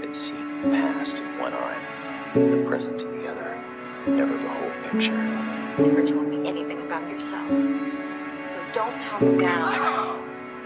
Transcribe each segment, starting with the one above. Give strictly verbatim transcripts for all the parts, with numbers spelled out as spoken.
been seeing the past in one eye, the present in the other, never the whole picture. You never told me anything about yourself, so don't tell me now.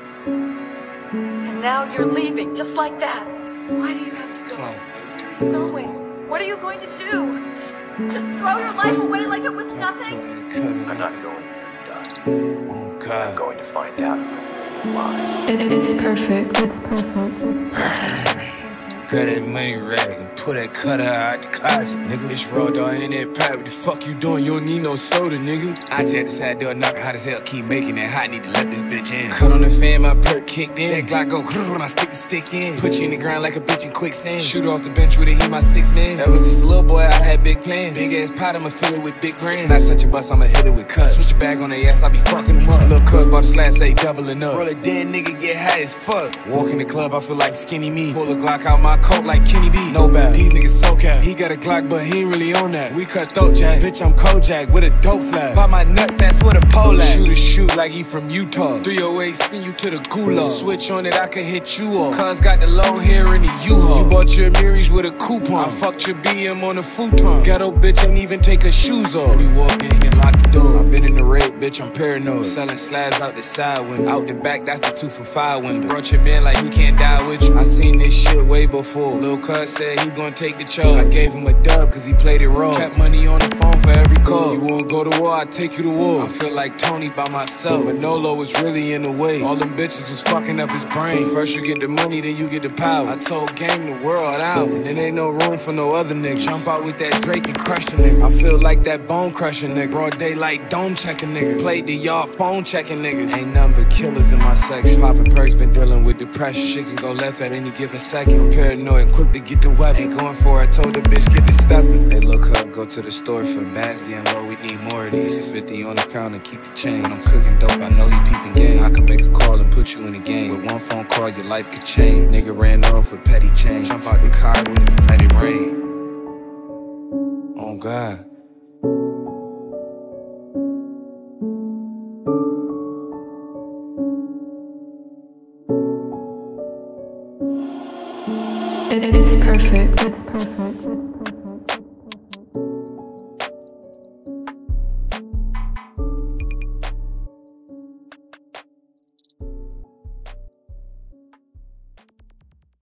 And now you're leaving, just like that. Why do you have to go? Where are you going? What are you going to do? Just throw your life away like it was nothing? I'm not going to die. I'm going to find out why. It, it's perfect. It's perfect. Cut that money rag and pull that cutter out the closet, nigga. This raw dog in that pipe. What the fuck you doing? You don't need no soda, nigga. I tell the side door knocker hot as hell. Keep making it hot. Need to let this bitch in. Cut on the fan, my perk kicked in. That Glock go when I stick the stick in. Put you in the ground like a bitch in quicksand. Shoot off the bench with a heat, my six man. That was just a little boy. I had big plans. Big ass pot, I'ma fill it with big grand. Not such a bus, I'ma hit it with cuts. Switch your bag on the ass, I be fucking them up. Little cuz bought the slabs, they doubling up. Roll a dead nigga, get high as fuck. Walk in the club, I feel like skinny me. Pull a Glock out my coat like Kenny B. No bad, these niggas so cap. He got a Glock, but he ain't really on that. We cut throat jack, bitch, I'm Kojak with a dope slab. By my nuts, that's where the pole at. Shoot a shoot like he from Utah. three oh eight, send you to the gulag. Switch on it, I can hit you off. Cuz got the low hair in the U-Haul. You bought your Miris with a coupon. I fucked your B M on a futon. Ghetto bitch ain't even take her shoes off. When he walk in here, lock the door. I've been in the raid, bitch, I'm paranoid. Selling slabs out the side window. Out the back, that's the two for five window. Brought your man like he can't die with you. I seen this shit way before. Lil' cuz said he gon' take the charge. I gave him a dub cause he played it raw. Kept money on the phone for every call. You won't go to war, I take you to war. I feel like Tony by myself, but Nolo was really in the way. All them bitches was fucking up his brain. First you get the money, then you get the power. I told gang the world out, and then ain't no room for no other niggas. Jump out with that Drake and crush a nigga. I feel like that bone crushing nigga. Broad daylight dome checking nigga. Played the yard phone checking niggas. Ain't none but killers in my section. Popping perks, been dealing with depression. Shit can go left at any given second. I'm paranoid, quick to get the weapon. Ain't going for it, I told the bitch get the stuffing. They look up, go to the store for bags, getting low, we need more of these. It's fifty on the counter, keep the chain. When I'm cooking dope, I know he peeping game. I can make a call and put you in the game. With one phone call, your life could change. Nigga ran off with petty change. Jump out the car with it, let it rain. Oh God.